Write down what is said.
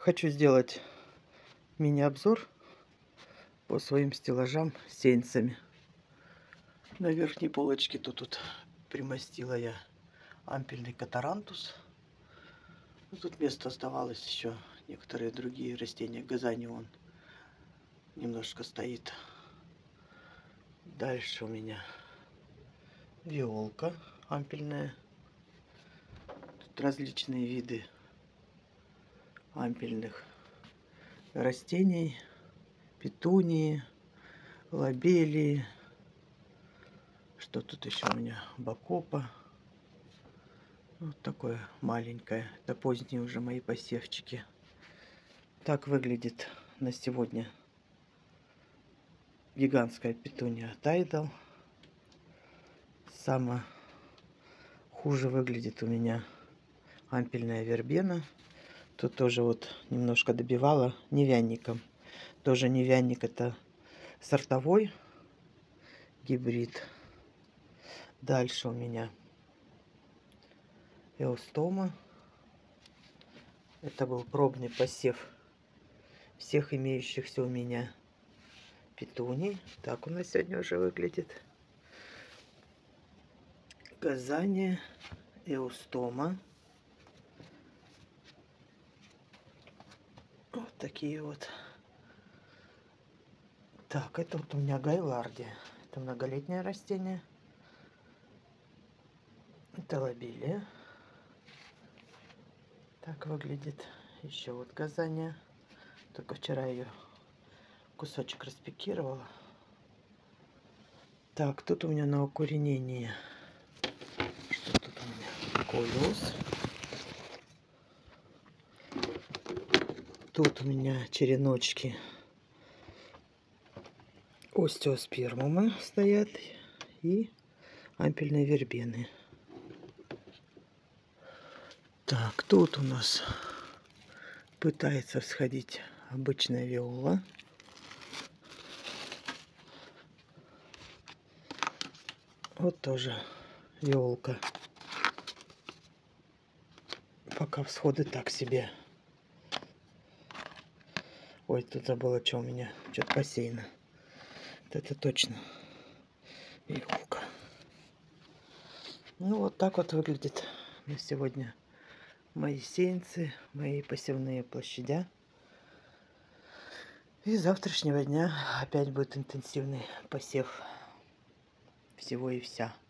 Хочу сделать мини-обзор по своим стеллажам с сеянцами. На верхней полочке тут примостила я ампельный катарантус. Тут место оставалось еще некоторые другие растения. Газанион немножко стоит. Дальше у меня виолка ампельная. Тут различные виды ампельных растений. Петунии, лобелии. Что тут еще у меня? Бакопа. Вот такое маленькое. Это поздние уже мои посевчики. Так выглядит на сегодня гигантская петуния Тайдал. Самое хуже выглядит у меня ампельная вербена. Тут тоже вот немножко добивала невянником. Тоже невянник, это сортовой гибрид. Дальше у меня эустома. Это был пробный посев всех имеющихся у меня петуний. Так у нас сегодня уже выглядит. Газания, эустома. Вот такие вот. Так, это вот у меня гайлардия. Это многолетнее растение. Это лобелия. Так выглядит. Еще вот газания. Только вчера ее кусочек распикировала. Так, тут у меня на укоренении. Что тут у меня? Колес. Тут у меня череночки остеоспермумы стоят и ампельные вербены. Так, тут у нас пытается всходить обычная виола. Вот тоже виолка. Пока всходы так себе. Ой, тут забыла, что у меня. Что-то посеяно. Это точно виолка. Ну, вот так вот выглядит на сегодня мои сеянцы, мои посевные площадя. И с завтрашнего дня опять будет интенсивный посев всего и вся.